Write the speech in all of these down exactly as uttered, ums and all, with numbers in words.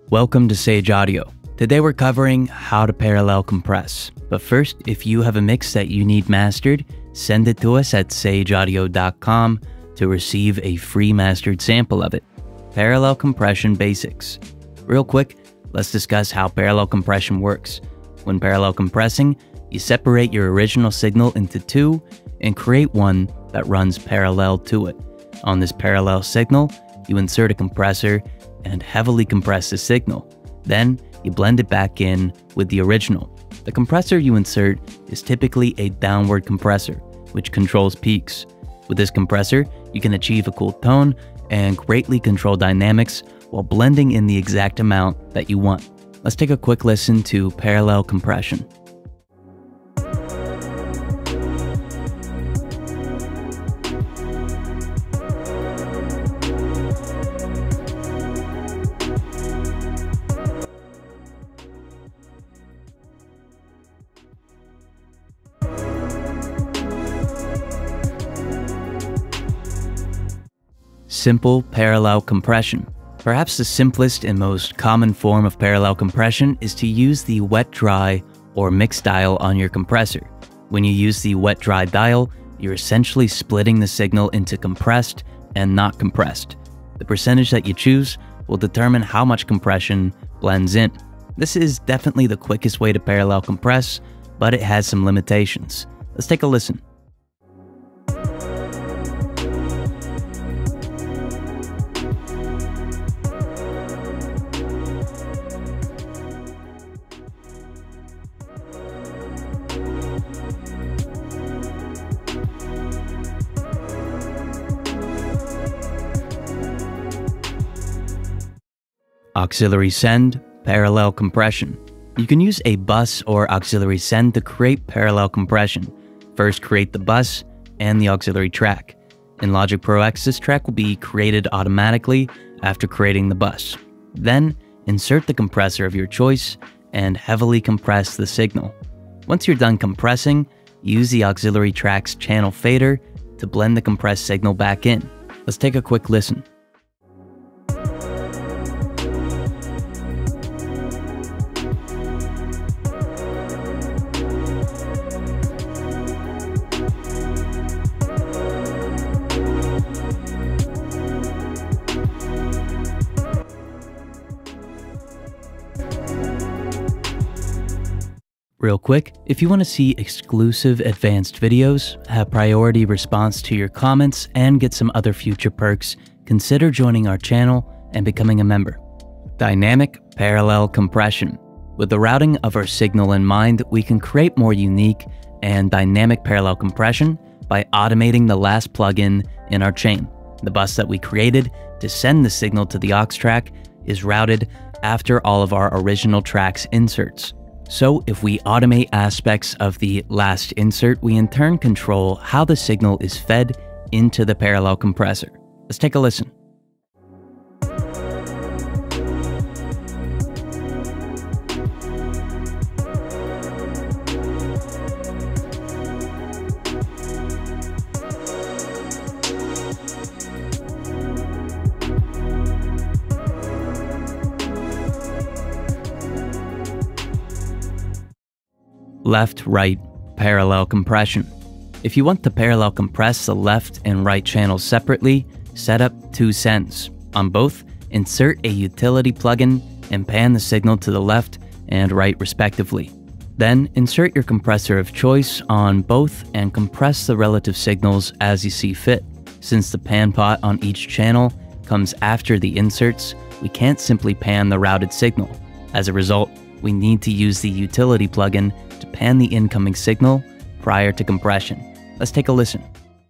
Welcome to Sage Audio. Today we're covering how to parallel compress. But first, if you have a mix that you need mastered, send it to us at sage audio dot com to receive a free mastered sample of it. Parallel compression basics. Real quick, let's discuss how parallel compression works. When parallel compressing, you separate your original signal into two and create one that runs parallel to it. On this parallel signal, you insert a compressor and heavily compress the signal. Then, you blend it back in with the original. The compressor you insert is typically a downward compressor, which controls peaks. With this compressor, you can achieve a cool tone and greatly control dynamics while blending in the exact amount that you want. Let's take a quick listen to parallel compression. Simple parallel compression. Perhaps the simplest and most common form of parallel compression is to use the wet-dry or mixed dial on your compressor. When you use the wet-dry dial, you're essentially splitting the signal into compressed and not compressed. The percentage that you choose will determine how much compression blends in. This is definitely the quickest way to parallel compress, but it has some limitations. Let's take a listen. Auxiliary send, parallel compression. You can use a bus or auxiliary send to create parallel compression. First, create the bus and the auxiliary track. In Logic Pro X, this track will be created automatically after creating the bus. Then, insert the compressor of your choice and heavily compress the signal. Once you're done compressing, use the auxiliary track's channel fader to blend the compressed signal back in. Let's take a quick listen. Real quick, if you want to see exclusive advanced videos, have priority response to your comments, and get some other future perks, consider joining our channel and becoming a member. Dynamic parallel compression. With the routing of our signal in mind, we can create more unique and dynamic parallel compression by automating the last plugin in our chain. The bus that we created to send the signal to the aux track is routed after all of our original track's inserts. So if we automate aspects of the last insert, we in turn control how the signal is fed into the parallel compressor. Let's take a listen. Left-right parallel compression. If you want to parallel compress the left and right channels separately, set up two sends. On both, insert a utility plugin and pan the signal to the left and right respectively. Then, insert your compressor of choice on both and compress the relative signals as you see fit. Since the pan pot on each channel comes after the inserts, we can't simply pan the routed signal. As a result, we need to use the utility plugin to pan the incoming signal prior to compression. Let's take a listen.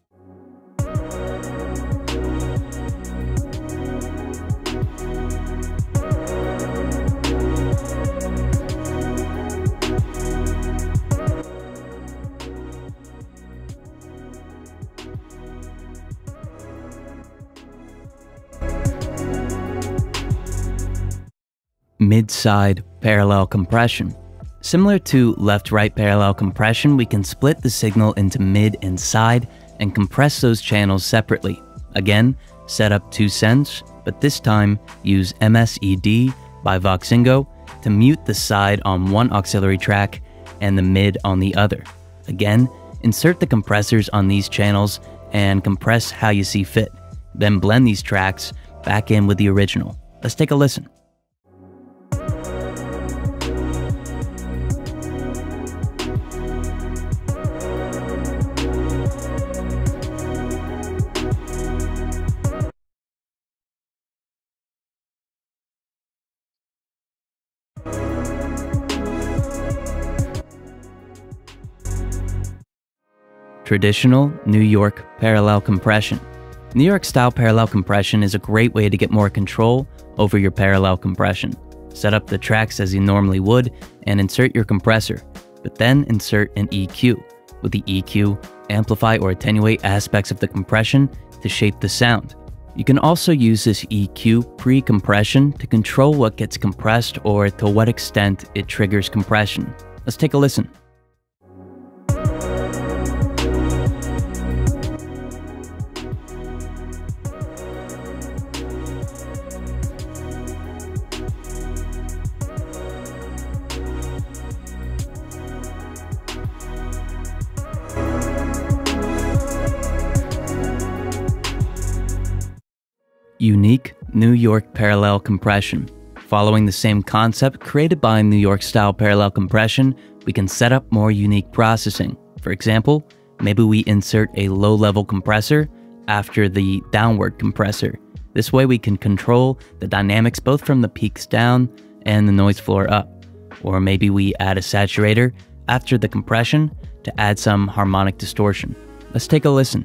Mid-side parallel compression. Similar to left-right parallel compression, we can split the signal into mid and side and compress those channels separately. Again, set up two sends, but this time use M S E D by Voxingo to mute the side on one auxiliary track and the mid on the other. Again, insert the compressors on these channels and compress how you see fit. Then blend these tracks back in with the original. Let's take a listen. Traditional New York parallel compression. New York style parallel compression is a great way to get more control over your parallel compression. Set up the tracks as you normally would and insert your compressor, but then insert an E Q. With the E Q, amplify or attenuate aspects of the compression to shape the sound. You can also use this E Q pre-compression to control what gets compressed or to what extent it triggers compression. Let's take a listen. Unique New York parallel compression. Following the same concept created by New York style parallel compression, we can set up more unique processing. For example, maybe we insert a low-level compressor after the downward compressor. This way we can control the dynamics both from the peaks down and the noise floor up. Or maybe we add a saturator after the compression to add some harmonic distortion. Let's take a listen.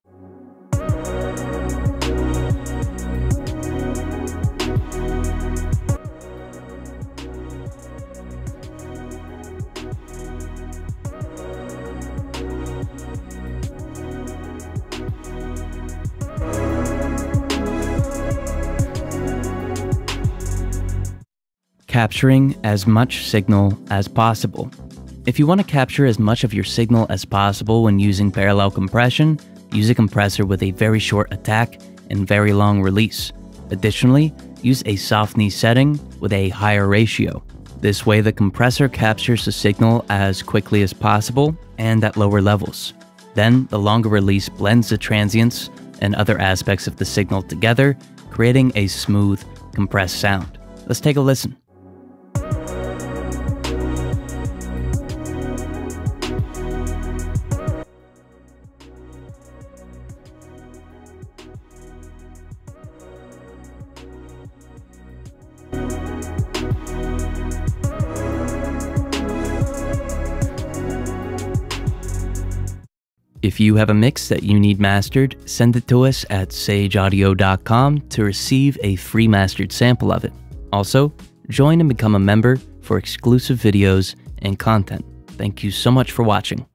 Capturing as much signal as possible. If you want to capture as much of your signal as possible when using parallel compression, use a compressor with a very short attack and very long release. Additionally, use a soft knee setting with a higher ratio. This way the compressor captures the signal as quickly as possible and at lower levels. Then the longer release blends the transients and other aspects of the signal together, creating a smooth, compressed sound. Let's take a listen. If you have a mix that you need mastered, send it to us at sage audio dot com to receive a free mastered sample of it. Also, join and become a member for exclusive videos and content. Thank you so much for watching.